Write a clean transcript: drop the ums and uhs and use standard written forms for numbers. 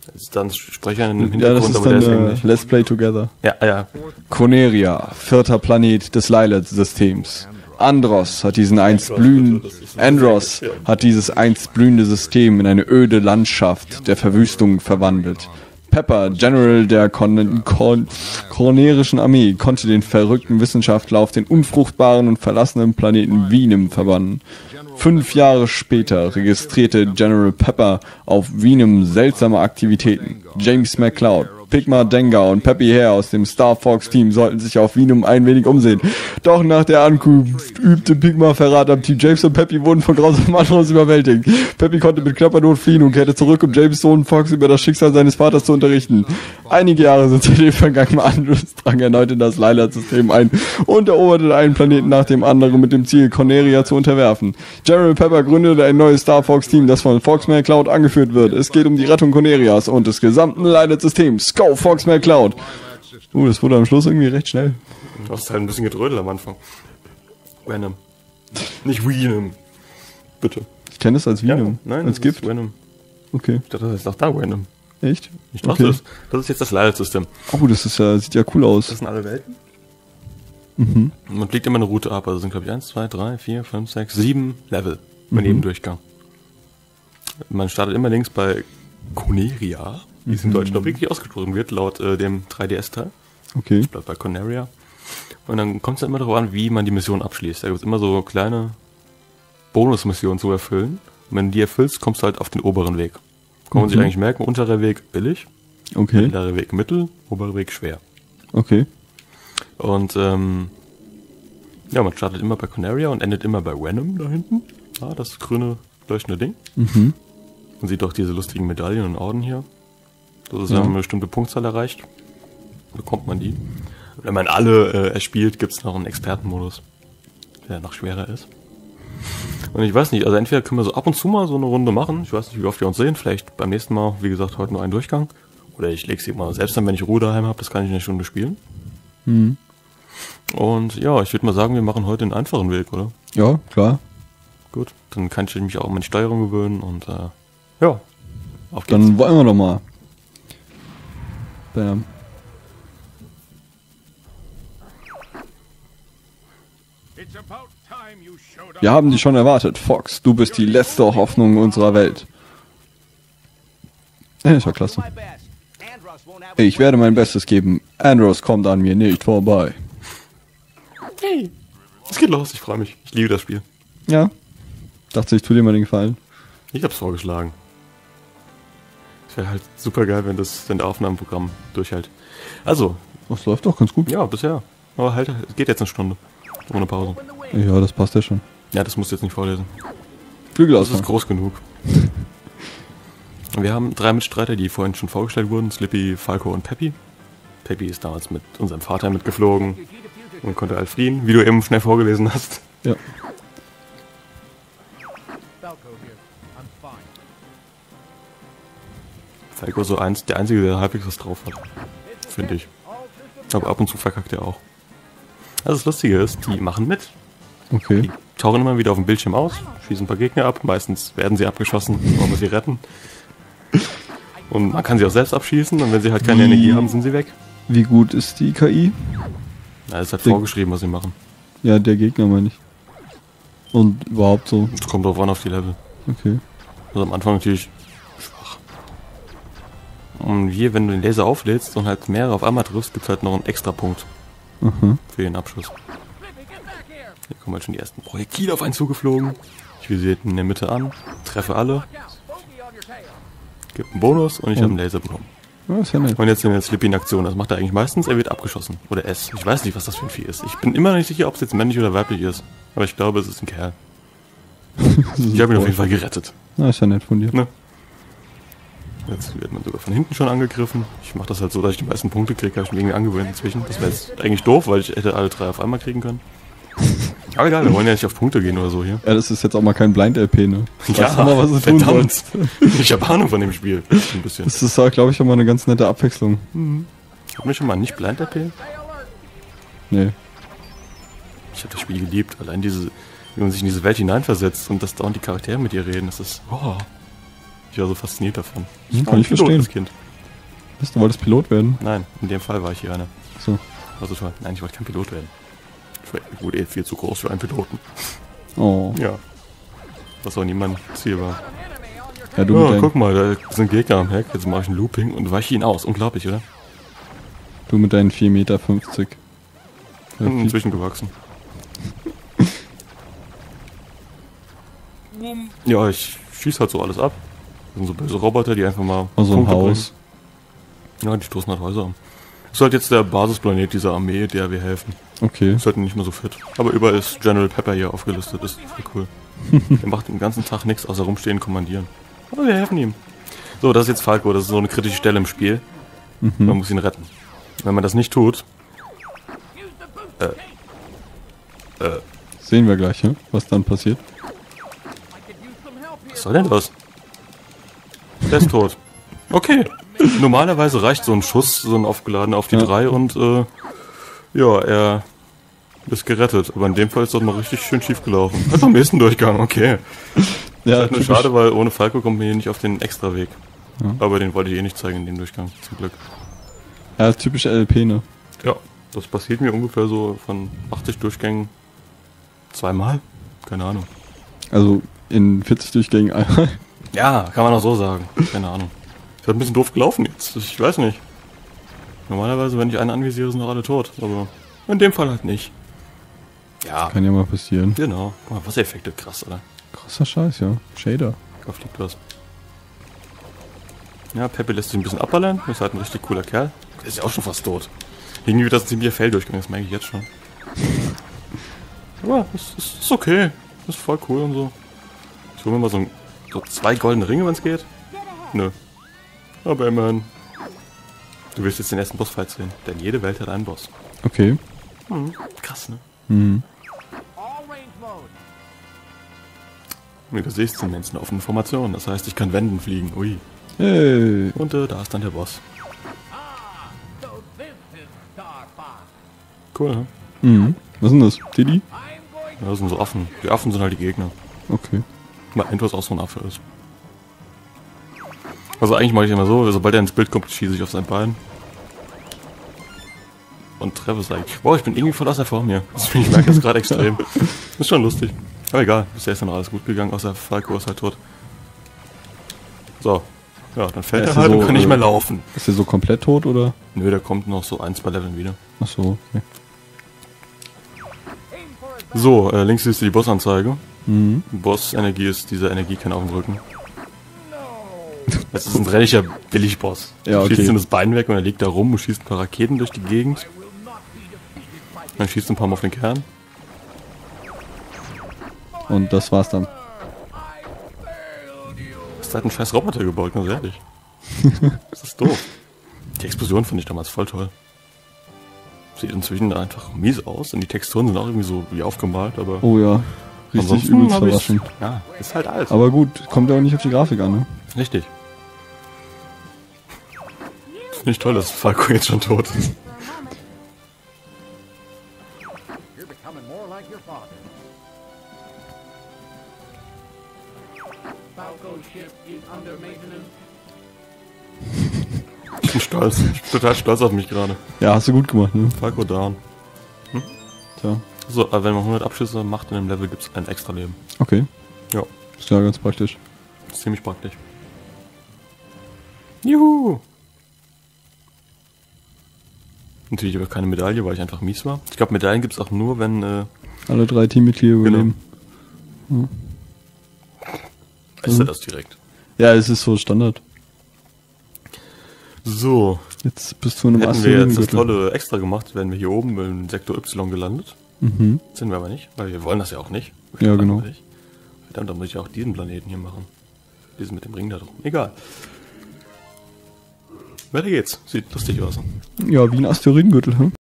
Ist dann Sprecher im Ja, das Hintergrund, ist aber der ist dann Englisch. Let's Play Together. Ja, ja. Coneria, 4. Planet des Lylat-Systems. Andros hat diesen Andros hat dieses einst blühende System in eine öde Landschaft der Verwüstung verwandelt. Pepper, General der Cornerischen Armee, konnte den verrückten Wissenschaftler auf den unfruchtbaren und verlassenen Planeten Venom verbannen. 5 Jahre später registrierte General Pepper auf Venom seltsame Aktivitäten. James McCloud, Pigma Dengar und Peppy Hare aus dem Star Fox Team sollten sich auf Venom ein wenig umsehen. Doch nach der Ankunft übte Pigma Verrat am Team. James und Peppy wurden von grausamen Andros überwältigt. Peppy konnte mit Klappernot fliehen und kehrte zurück, um James Sohn Fox über das Schicksal seines Vaters zu unterrichten. Einige Jahre sind seitdem vergangen. Andros drang erneut in das Lylat-System ein und eroberte einen Planeten nach dem anderen mit dem Ziel, Corneria zu unterwerfen. General Pepper gründete ein neues Star Fox Team, das von Fox McCloud angeführt wird. Es geht um die Rettung Cornerias und des gesamten Lylat-Systems. Go, Fox McCloud! Das wurde am Schluss irgendwie recht schnell. Du hast halt ein bisschen gedrödelt am Anfang. Venom. Nicht Venom. Bitte. Ich kenne es als Venom. Ja, nein, als Gift. Venom. Okay. Ich dachte, das ist auch da Venom. Echt? Ich dachte, das ist jetzt das Lylat-System. Oh, das ist ja, sieht ja cool aus. Das sind alle Welten. Mhm. Man legt immer eine Route ab. Also sind, glaube ich, 1, 2, 3, 4, 5, 6, 7 Level bei jedem Durchgang. Man startet immer links bei Coneria, wie es im Deutschen auch wirklich ausgesprochen wird, laut dem 3DS-Teil. Okay. Ich bleib bei Coneria. Und dann kommt es immer darauf an, wie man die Mission abschließt. Da gibt es immer so kleine Bonusmissionen zu erfüllen. Und wenn du die erfüllst, kommst du halt auf den oberen Weg. Kann man sich eigentlich merken, unterer Weg billig, Okay. mittlerer Weg mittel, oberer Weg schwer. Okay. Und ja, man startet immer bei Coneria und endet immer bei Venom da hinten. Ah, das grüne leuchtende Ding. Mhm. Man sieht auch diese lustigen Medaillen und Orden hier. Das ist, wenn man eine bestimmte Punktzahl erreicht, bekommt man die. Und wenn man alle erspielt, gibt es noch einen Expertenmodus, der noch schwerer ist. Und ich weiß nicht, also entweder können wir so ab und zu mal so eine Runde machen. Ich weiß nicht, wie oft wir uns sehen. Vielleicht beim nächsten Mal, wie gesagt, heute nur einen Durchgang. Oder ich lege sie mal selbst dann, wenn ich Ruhe daheim habe, das kann ich in einer Stunde spielen. Mhm. Und ja, ich würde mal sagen, wir machen heute einen einfachen Weg, oder? Ja, klar. Gut, dann kann ich mich auch an die Steuerung gewöhnen und ja, auf geht's. Dann wollen wir doch mal. Bam. Wir haben dich schon erwartet, Fox. Du bist die letzte Hoffnung unserer Welt. Das war klasse. Ich werde mein Bestes geben. Andros kommt an mir nicht vorbei. Hey, es geht los, ich freue mich. Ich liebe das Spiel. Ja. Dachte ich, tu dir mal den Gefallen. Ich hab's vorgeschlagen. Es wäre halt super geil, wenn der Aufnahmeprogramm durchhält. Also, Das läuft doch ganz gut. ja, bisher. Aber halt, es geht jetzt eine Stunde. Ohne Pause. Ja, das passt ja schon. Ja, das musst du jetzt nicht vorlesen. Flügel Das ist aus. groß genug. Wir haben 3 Mitstreiter, die vorhin schon vorgestellt wurden. Slippy, Falco und Peppy. Peppy ist damals mit unserem Vater mitgeflogen und konnte halt fliehen, wie du eben schnell vorgelesen hast. Ja. Falco ist so der Einzige, der halbwegs was drauf hat. Finde ich. Aber ab und zu verkackt er auch. Also das Lustige ist, die machen mit. Okay. Die tauchen immer wieder auf dem Bildschirm aus, schießen ein paar Gegner ab. Meistens werden sie abgeschossen, man muss sie retten. Und man kann sie auch selbst abschießen und wenn sie halt keine Energie haben, sind sie weg. Wie gut ist die KI? Ja, es ist halt vorgeschrieben, was sie machen. Ja, der Gegner meine ich. Und überhaupt so. Es kommt drauf an auf die Level. Okay. Also am Anfang natürlich schwach. Und hier, wenn du den Laser auflädst und halt mehrere auf einmal triffst, gibt es halt noch einen extra Punkt Aha. für den Abschuss. Hier kommen halt schon die ersten Projektile auf einen zugeflogen. Ich visiere in der Mitte an, treffe alle. Gibt einen Bonus und ich habe einen Laser bekommen. Ja, ist ja nett. Und jetzt in der Slippy in Aktion. Das macht er eigentlich meistens, er wird abgeschossen. Oder es. Ich weiß nicht, was das für ein Vieh ist. Ich bin immer noch nicht sicher, ob es jetzt männlich oder weiblich ist. Aber ich glaube, es ist ein Kerl. Ich habe ihn auf jeden Fall gerettet. Na, ist ja nett von dir. Ne? Jetzt wird man sogar von hinten schon angegriffen. Ich mache das halt so, dass ich die meisten Punkte kriege. Habe ich mir irgendwie angewöhnt inzwischen. Das wäre jetzt eigentlich doof, weil ich hätte alle 3 auf einmal kriegen können. Aber egal, wir wollen ja nicht auf Punkte gehen oder so hier. Ja, das ist jetzt auch mal kein Blind-LP, ne? Ja, mal, was du tun verdammt. sollst. Ich habe Ahnung von dem Spiel. Ein bisschen. Das ist, glaube ich, schon mal eine ganz nette Abwechslung. Hat mir schon mal nicht Blind RP? Nee. Ich habe das Spiel geliebt. Allein wie man sich in diese Welt hineinversetzt und dass dauernd die Charaktere mit ihr reden, das ist... Oh. Ich war so fasziniert davon. Kann ich verstehen. Das Kind. Du wolltest Pilot werden? Nein, in dem Fall war ich hier einer. So. Also toll. Nein, ich wollte kein Pilot werden. Ich wurde viel zu groß für einen Piloten. Oh. Ja. Was auch niemand Ziel war. Ja, du Ja, guck mal, da sind Gegner am Heck. Jetzt mache ich ein Looping und weiche ihn aus. Unglaublich, oder? mit deinen 4,50 Meter. Inzwischen gewachsen. Ja, ich schieße halt so alles ab. Das sind so böse Roboter, die einfach mal Also ein Punkte Haus. bringen. Ja, die stoßen halt Häuser an. Das ist halt jetzt der Basisplanet dieser Armee, der wir helfen. Okay. Ist halt nicht mehr so fit. Aber überall ist General Pepper hier aufgelistet. Das ist voll cool. Der macht den ganzen Tag nichts außer rumstehen und kommandieren. Aber wir helfen ihm. So, das ist jetzt Falco. Das ist so eine kritische Stelle im Spiel. Man muss ihn retten. Wenn man das nicht tut... Sehen wir gleich, ja? Was dann passiert. Was soll denn das? Der ist tot. Okay. Normalerweise reicht so ein Schuss, so ein aufgeladen auf die 3 und ja, er ist gerettet. Aber in dem Fall ist das mal richtig schön schief gelaufen. Also am nächsten Durchgang, okay. Ja, ist halt nur schade, weil ohne Falco kommt man hier nicht auf den Extraweg. Ja. Aber den wollte ich eh nicht zeigen in dem Durchgang, zum Glück. Ja, typische LP, ne? Ja, das passiert mir ungefähr so von 80 Durchgängen 2-mal. Keine Ahnung. Also in 40 Durchgängen einmal. Ja, kann man auch so sagen. Keine Ahnung. Ist halt ein bisschen doof gelaufen jetzt. Ich weiß nicht. Normalerweise, wenn ich einen anvisiere, sind doch alle tot. Aber in dem Fall halt nicht. Ja, Kann ja mal passieren. genau. Guck mal, Wassereffekte, krass, oder? Krasser Scheiß, ja. Shader. Da fliegt was. Ja, Pepe lässt sich ein bisschen abballern. Ist halt ein richtig cooler Kerl. Der ist ja auch schon fast tot. Irgendwie wird das ein ziemlicher Fail-Durchgang, das merke ich jetzt schon. Aber es ist okay. Das ist voll cool und so. Ich hole mir mal so 2 goldene Ringe, wenn es geht. Nö. Aber immerhin. Du wirst jetzt den ersten Bossfight sehen. Denn jede Welt hat einen Boss. Okay. Krass, ne? Mhm. Wie du siehst, sind Menschen auf Informationen. Das heißt, ich kann Wänden fliegen. Ui. Hey. Und da ist dann der Boss. Cool, ne? Mhm. Was ist denn das? Didi? Ja, das sind so Affen. Die Affen sind halt die Gegner. Okay. Weil Endwas auch so ein Affe ist. Also eigentlich mache ich immer so, sobald er ins Bild kommt, schieße ich auf sein Bein. Und treffe es eigentlich. Boah, ich bin irgendwie voll aus der Form hier. Ich merke das gerade extrem. Ist schon lustig. Aber egal, bisher ist dann alles gut gegangen, außer Falco ist halt tot. So. Ja, dann fällt er ist halt so, und kann nicht mehr laufen. Ist der so komplett tot, oder? Nö, der kommt noch so 1, 2 Leveln wieder. Ach so, okay. So, links siehst du die Bossanzeige. Mhm. Boss-Energie ist diese Energiekerne auf dem Rücken. Das ist ein relativ Billig-Boss. Ja, okay. Du schießt ihm das Bein weg und er liegt da rum und schießt ein paar Raketen durch die Gegend. Dann schießt ein paar Mal auf den Kern. Und das war's dann. Ist halt ein scheiß Roboter gebaut, ganz ehrlich. Das ist doof. Die Explosion fand ich damals voll toll. Sieht inzwischen einfach mies aus und die Texturen sind auch irgendwie so wie aufgemalt, aber... Oh ja. Richtig ansonsten übelst hab ich's- verraschend. Ja, ist halt alt. Aber gut, kommt ja auch nicht auf die Grafik an, ne? Richtig. Finde ich toll, dass Falco jetzt schon tot ist. You're becoming more like your father. Falco's ship is under maintenance. Ich bin stolz. Ich bin total stolz auf mich gerade. Ja, hast du gut gemacht, ne? Falco down. Tja. So, aber wenn man 100 Abschüsse macht in dem Level, gibt es ein extra Leben. Okay. Ja, Ist ja ganz praktisch. ist ziemlich praktisch. Juhu! Natürlich aber keine Medaille, weil ich einfach mies war. Ich glaube, Medaillen gibt es auch nur, wenn... Alle 3 Teammitglieder überleben. Weißt du das direkt? Ja, es ist so Standard. So, Jetzt bist du in einem hätten wir jetzt das Asteroidengürtel. tolle Extra gemacht, wären wir hier oben im Sektor Y gelandet. Mhm. Sind wir aber nicht, weil wir wollen das ja auch nicht. Wir Ja, machen genau. das nicht. Verdammt, dann muss ich auch diesen Planeten hier machen. Diesen mit dem Ring da drum. Egal. Weiter geht's. Sieht lustig aus. Ja, wie ein Asteroidengürtel, hm?